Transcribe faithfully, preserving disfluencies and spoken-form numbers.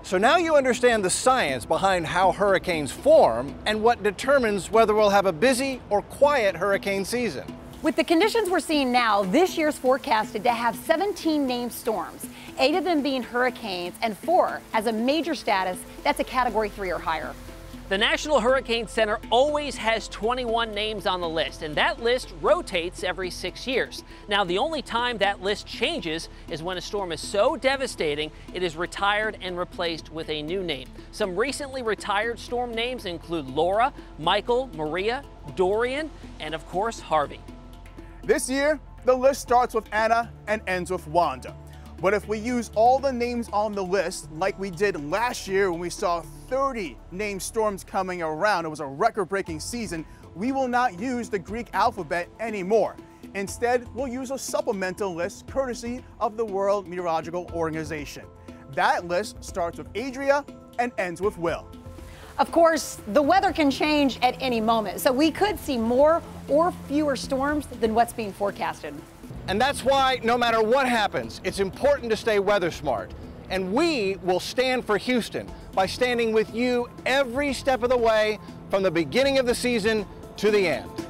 So now you understand the science behind how hurricanes form and what determines whether we'll have a busy or quiet hurricane season. With the conditions we're seeing now, this year's forecasted to have seventeen named storms, eight of them being hurricanes and four as a major status that's a category three or higher. The National Hurricane Center always has twenty-one names on the list, and that list rotates every six years. Now, the only time that list changes is when a storm is so devastating it is retired and replaced with a new name. Some recently retired storm names include Laura, Michael, Maria, Dorian, and of course, Harvey. This year, the list starts with Anna and ends with Wanda. But if we use all the names on the list like we did last year when we saw thirty named storms coming around, it was a record-breaking season, we will not use the Greek alphabet anymore. Instead, we'll use a supplemental list courtesy of the World Meteorological Organization. That list starts with Adria and ends with Will. Of course, the weather can change at any moment, so we could see more or fewer storms than what's being forecasted. And that's why, no matter what happens, it's important to stay weather smart. And we will stand for Houston by standing with you every step of the way from the beginning of the season to the end.